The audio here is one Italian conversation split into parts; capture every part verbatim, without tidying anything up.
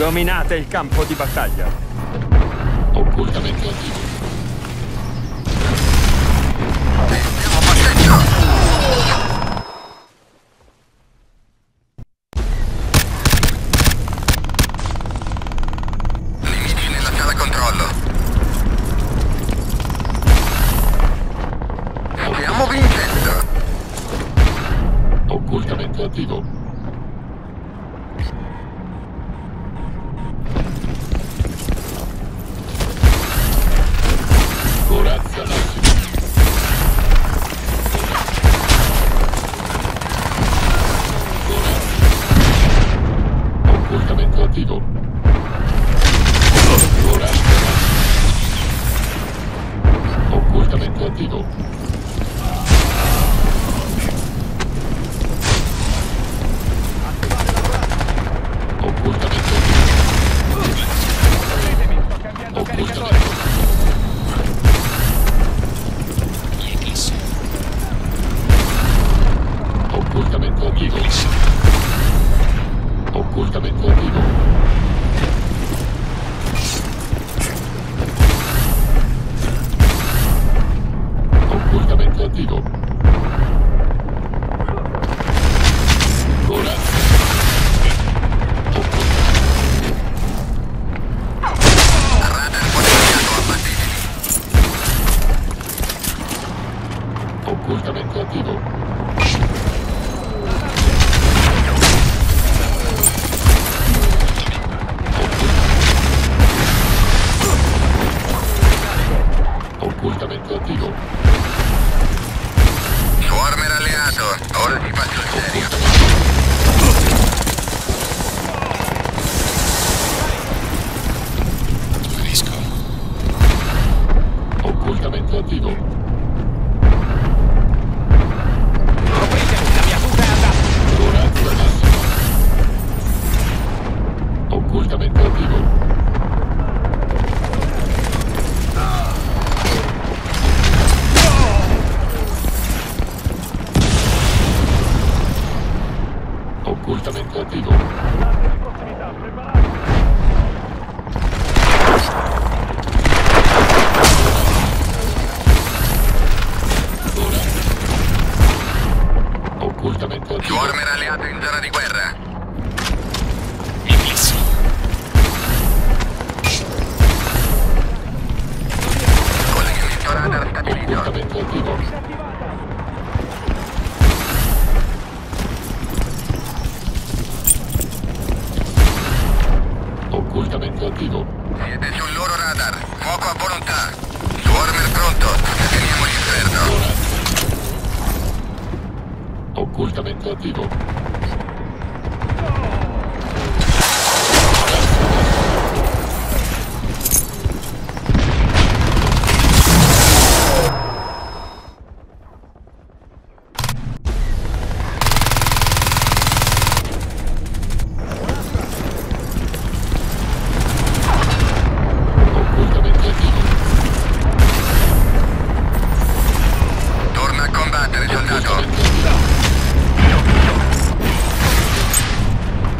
Dominate il campo di battaglia. Occultamento attivo. Andiamo a passeggio. Nemici nella sala controllo. Stiamo vincendo. Occultamento attivo. Corazza massima. Occultamento attivo. Corazza massima. Occultamento attivo. Occultamento attivo. Occultamento. Occultamento attivo. Occultamento attivo. Occultamento attivo. Corazza. Radar potenziato abbattibili. Occultamento attivo. Occultamento attivo. Swarmer alleato. Ora ti faccio il serio. Finisco. Occultamento attivo. Copritevi, la mia fuga è andata. Corazza massima. Occultamento attivo. Occultamento attivo. Occultamento attivo. Swarmer alleato in zona di guerra. Mi fisso. Collegamento radar stabilito. Occultamento attivo. Occultamento attivo. Siete sul loro radar. Fuoco a volontà. Swarmer pronto. Teniamo l'inferno. Occultamento attivo. Occultamento attivo. Torna a combattere, soldato. Occultamento attivo.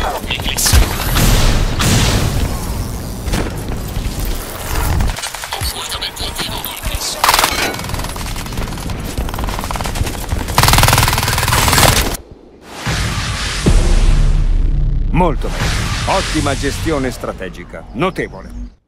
Miflex. Occultamento attivo. Miflex. Molto bene. Ottima gestione strategica. Notevole.